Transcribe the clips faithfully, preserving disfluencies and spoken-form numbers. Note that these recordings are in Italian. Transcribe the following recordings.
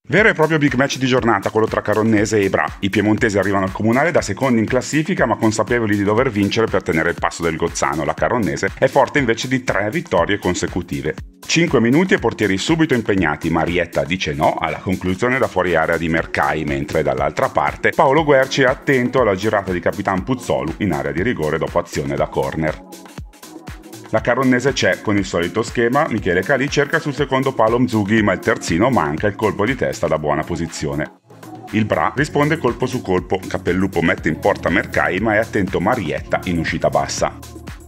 Vero e proprio big match di giornata quello tra Caronnese e Ibra. I piemontesi arrivano al comunale da secondi in classifica ma consapevoli di dover vincere per tenere il passo del Gozzano. La Caronnese è forte invece di tre vittorie consecutive. cinque minuti e portieri subito impegnati. Marietta dice no alla conclusione da fuori area di Mercai, mentre dall'altra parte Paolo Guerci è attento alla girata di Capitan Puzzolu in area di rigore dopo azione da corner. La Caronnese c'è, con il solito schema, Michele Calì cerca sul secondo palo Mzughi ma il terzino manca il colpo di testa da buona posizione. Il Bra risponde colpo su colpo, Capellupo mette in porta Mercai ma è attento Marietta in uscita bassa.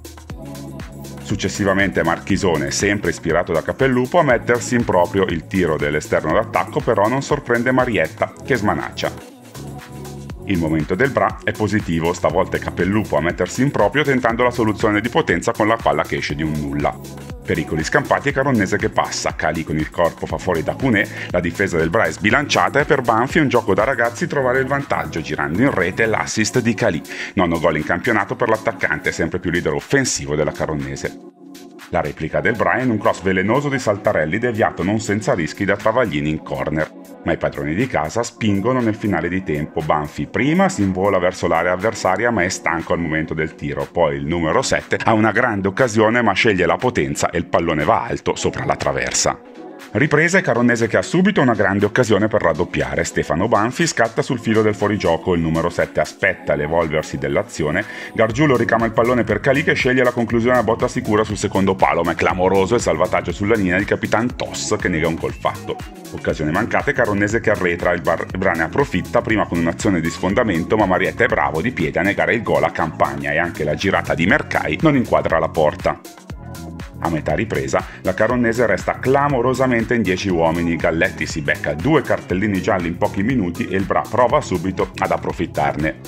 Successivamente Marchisone, sempre ispirato da Capellupo, a mettersi in proprio. Il tiro dell'esterno d'attacco però non sorprende Marietta, che smanaccia. Il momento del Bra è positivo, stavolta è Capellupo a mettersi in proprio tentando la soluzione di potenza con la palla che esce di un nulla. Pericoli scampati e Caronnese che passa, Calì con il corpo fa fuori da Cunè, la difesa del Bra è sbilanciata e per Banfi è un gioco da ragazzi trovare il vantaggio, girando in rete l'assist di Calì. Nono gol in campionato per l'attaccante, sempre più leader offensivo della Caronnese. La replica del Bra è in un cross velenoso di Saltarelli deviato non senza rischi da Travaglini in corner. Ma i padroni di casa spingono nel finale di tempo. Banfi prima si invola verso l'area avversaria ma è stanco al momento del tiro. Poi il numero sette ha una grande occasione ma sceglie la potenza e il pallone va alto sopra la traversa. Ripresa e Caronnese che ha subito una grande occasione per raddoppiare. Stefano Banfi scatta sul filo del fuorigioco, il numero sette aspetta l'evolversi dell'azione, Gargiulo ricama il pallone per Calì che sceglie la conclusione a botta sicura sul secondo palo, ma è clamoroso il salvataggio sulla linea di Capitan Toss che nega un gol fatto. Occasione mancata e Caronnese che arretra, il Bra ne approfitta prima con un'azione di sfondamento ma Marietta è bravo di piede a negare il gol a Campagna e anche la girata di Mercai non inquadra la porta. A metà ripresa, la Caronnese resta clamorosamente in dieci uomini, Galletti si becca due cartellini gialli in pochi minuti e il Bra prova subito ad approfittarne.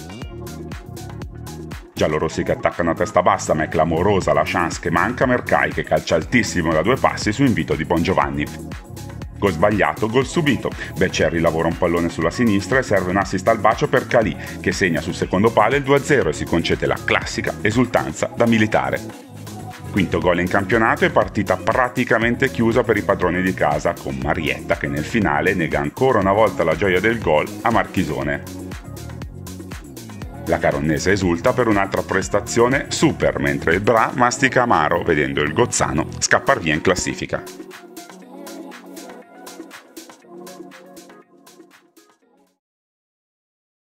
Giallorossi che attaccano a testa bassa ma è clamorosa la chance che manca Mercai che calcia altissimo da due passi su invito di Bongiovanni. Gol sbagliato, gol subito. Becerri lavora un pallone sulla sinistra e serve un assist al bacio per Calì che segna sul secondo palo il due a zero e si concede la classica esultanza da militare. Quinto gol in campionato e partita praticamente chiusa per i padroni di casa, con Marietta che nel finale nega ancora una volta la gioia del gol a Marchisone. La Caronnese esulta per un'altra prestazione super, mentre il Bra mastica amaro vedendo il Gozzano scappar via in classifica.